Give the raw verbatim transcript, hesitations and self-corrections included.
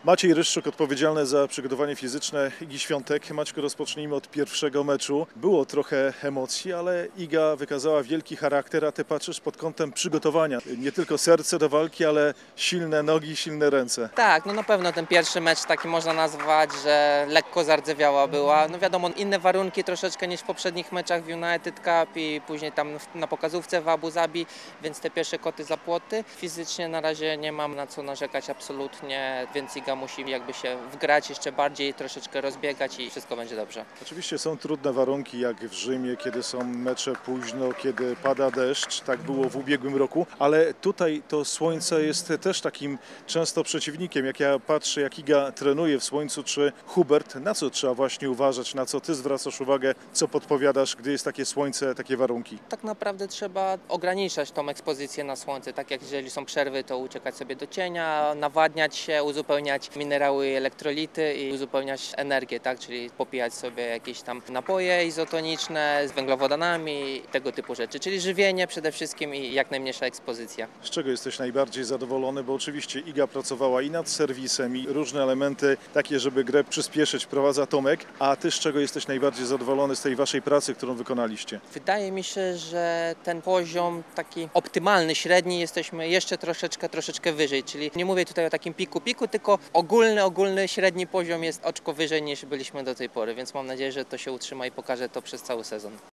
Maciej Ryszczuk, odpowiedzialny za przygotowanie fizyczne Igi Świątek. Maćku, rozpocznijmy od pierwszego meczu. Było trochę emocji, ale Iga wykazała wielki charakter, a ty patrzysz pod kątem przygotowania. Nie tylko serce do walki, ale silne nogi, silne ręce. Tak, no na pewno ten pierwszy mecz taki można nazwać, że lekko zardzewiała była. No wiadomo, inne warunki troszeczkę niż w poprzednich meczach w United Cup i później tam na pokazówce w Abu Zabi, więc te pierwsze koty za płoty. Fizycznie na razie nie mam na co narzekać absolutnie, więc Iga musi jakby się wgrać jeszcze bardziej, troszeczkę rozbiegać i wszystko będzie dobrze. Oczywiście są trudne warunki, jak w Rzymie, kiedy są mecze późno, kiedy pada deszcz, tak było w ubiegłym roku, ale tutaj to słońce jest też takim często przeciwnikiem. Jak ja patrzę, jak Iga trenuje w słońcu, czy Hubert, na co trzeba właśnie uważać, na co ty zwracasz uwagę, co podpowiadasz, gdy jest takie słońce, takie warunki? Tak naprawdę trzeba ograniczać tą ekspozycję na słońce, tak jak jeżeli są przerwy, to uciekać sobie do cienia, nawadniać się, uzupełniać minerały i elektrolity i uzupełniać energię, tak, czyli popijać sobie jakieś tam napoje izotoniczne z węglowodanami, tego typu rzeczy, czyli żywienie przede wszystkim i jak najmniejsza ekspozycja. Z czego jesteś najbardziej zadowolony? Bo oczywiście Iga pracowała i nad serwisem, i różne elementy takie, żeby grę przyspieszyć, wprowadza Tomek, a ty z czego jesteś najbardziej zadowolony z tej waszej pracy, którą wykonaliście? Wydaje mi się, że ten poziom taki optymalny, średni jesteśmy jeszcze troszeczkę, troszeczkę wyżej, czyli nie mówię tutaj o takim piku piku, tylko ogólny, ogólny średni poziom jest oczko wyżej niż byliśmy do tej pory, więc mam nadzieję, że to się utrzyma i pokaże to przez cały sezon.